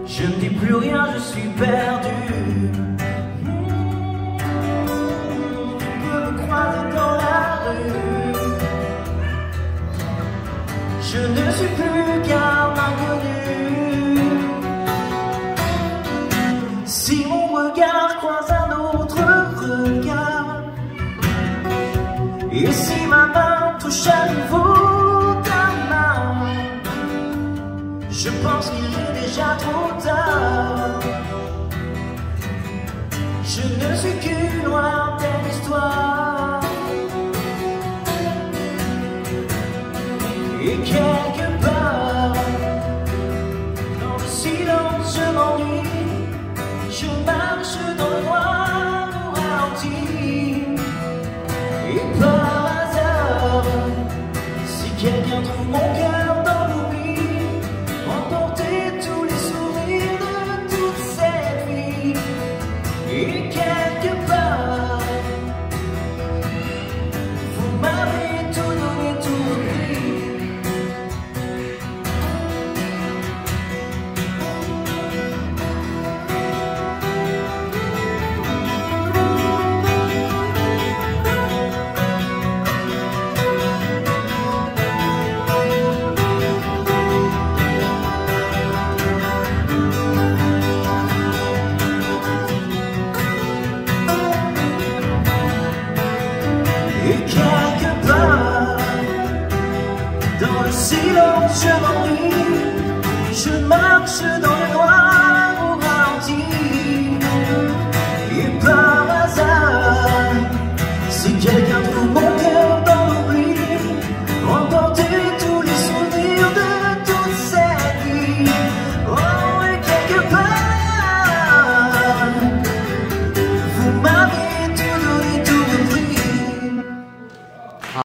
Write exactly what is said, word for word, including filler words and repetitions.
Je ne dis plus rien, je suis perdu. Tu peux me croiser dans la rue. Je ne suis plus qu'un inconnu. Si mon regard croise un autre regard, et si ma main touche à nouveau ta main, je pense qu'il est déjà trop tard. Je ne suis qu'une lointaine histoire, et quelque part dans le silence je m'ennuie. Je marche dans le noir.